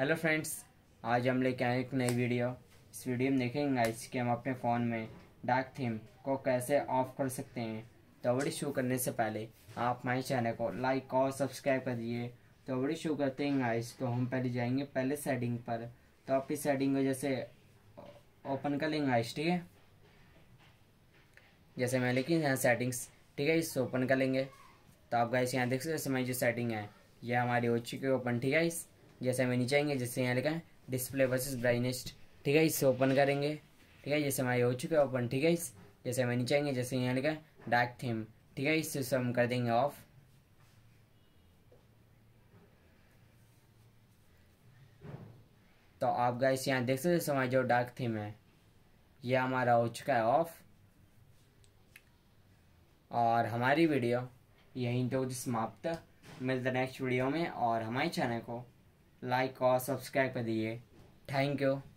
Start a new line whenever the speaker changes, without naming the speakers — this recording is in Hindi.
हेलो फ्रेंड्स, आज हम लेके आए एक नई वीडियो। इस वीडियो में देखेंगे गाइस कि हम अपने फ़ोन में डार्क थीम को कैसे ऑफ कर सकते हैं। तो वीडियो शुरू करने से पहले आप हमारे चैनल को लाइक और सब्सक्राइब कर दीजिए। तो वीडियो शुरू करते हैं गाइस, तो हम पहले जाएंगे पहले सेटिंग पर। तो आप इस सेटिंग को जैसे ओपन कर लेंगे गाइस, ठीक है। जैसे मैं लिखी यहाँ सेटिंग्स, ठीक है, इससे ओपन कर लेंगे। तो आप गाइस यहाँ देख सकते हैं जैसे हमारी जो सेटिंग है ये हमारी हो चुकी है ओपन, ठीक है। इस जैसे हमें नीचे आएंगे, जैसे यहाँ लिखा है डिस्प्ले वर्सेस ब्राइटनेस, ठीक है, इससे ओपन करेंगे, ठीक है। जैसे हमारी हो चुका है ओपन, ठीक है। इस जैसे हमें नीचे आएंगे, जैसे यहाँ लिखा है डार्क थीम, ठीक है, इससे हम कर देंगे ऑफ। तो आप गाइस यहाँ देख सकते हैं हमारी जो डार्क थीम है ये हमारा हो चुका है ऑफ। और हमारी वीडियो यहीं तो समाप्त। मिलते नेक्स्ट वीडियो में, और हमारे चैनल को लाइक और सब्सक्राइब कर दीजिए। Thank you.